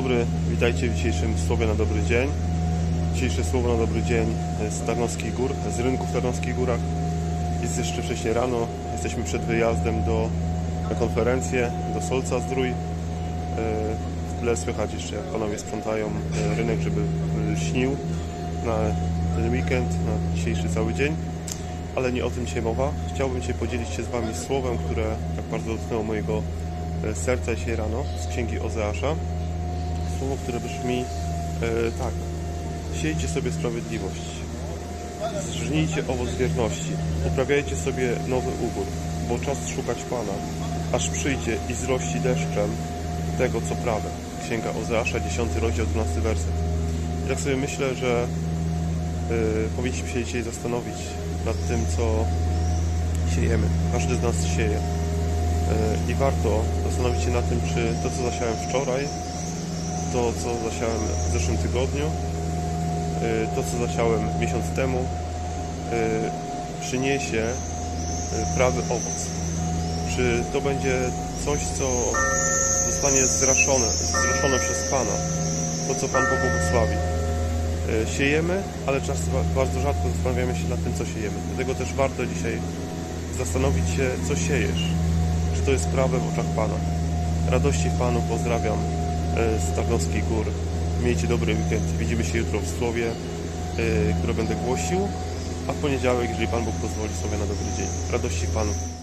dobry, witajcie w dzisiejszym Słowie na dobry dzień. Dzisiejsze Słowo na dobry dzień z Tarnowskich Gór, z rynku w Tarnowskich Górach. Jest jeszcze wcześniej rano, jesteśmy przed wyjazdem na konferencję do Solca Zdrój. W tle słychać jeszcze, jak panowie sprzątają rynek, żeby śnił na ten weekend, na dzisiejszy cały dzień. Ale nie o tym dzisiaj mowa. Chciałbym dzisiaj podzielić się z wami słowem, które tak bardzo dotknęło mojego serca dzisiaj rano, z księgi Ozeasza. Słowo, które brzmi tak: siejcie sobie sprawiedliwość, żnijcie owoc wierności, uprawiajcie sobie nowy ugór, bo czas szukać Pana, aż przyjdzie i zrości deszczem tego, co prawe. Księga Ozeasza, 10 rozdział, 12 werset. I tak sobie myślę, że powinniśmy się dzisiaj zastanowić nad tym, co siejemy. Każdy z nas sieje. I warto zastanowić się nad tym, czy to, co zasiałem wczoraj, to, co zasiałem w zeszłym tygodniu, to, co zasiałem miesiąc temu, przyniesie prawy owoc. Czy to będzie coś, co zostanie zraszone przez Pana, to, co Pan pobłogosławi. Siejemy, ale bardzo rzadko zastanawiamy się nad tym, co siejemy. Dlatego też warto dzisiaj zastanowić się, co siejesz. Czy to jest prawe w oczach Pana. Radości w Panu, pozdrawiam z Tarnowskich Gór. Miejcie dobry weekend. Widzimy się jutro w Słowie, które będę głosił, a w poniedziałek, jeżeli Pan Bóg pozwoli, Słowie na dobry dzień. Radości w Panu.